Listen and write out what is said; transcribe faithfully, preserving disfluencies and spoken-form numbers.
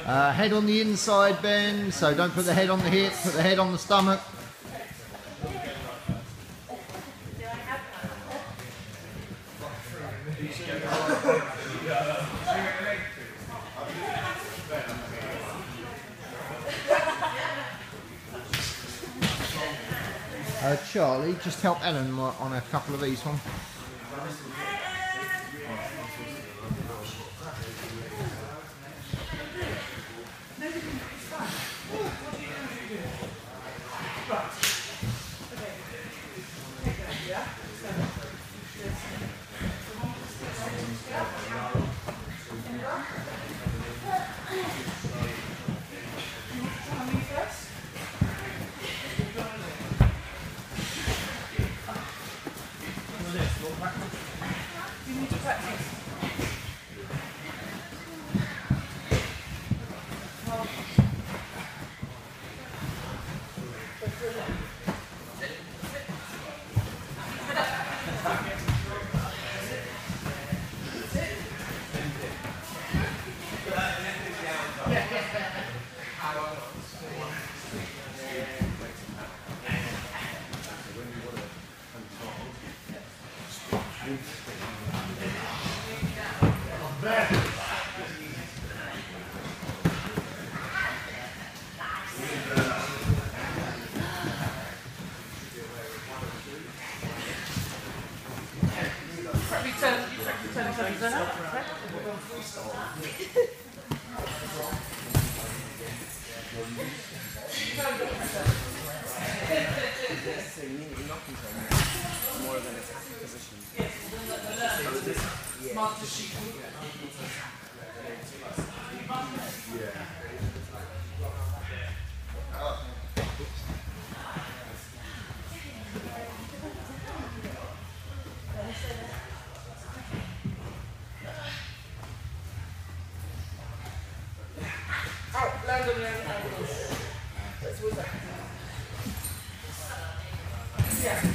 Uh, head on the inside bend, so don't put the head on the hip, put the head on the stomach. Uh, Charlie, just help Ellen on a couple of these ones. You need to practice. Turn, turn, turn, turn out. So you need to knock into more of an attacking position. Yeah. Out, land on your ankles. That's what's that. Yeah.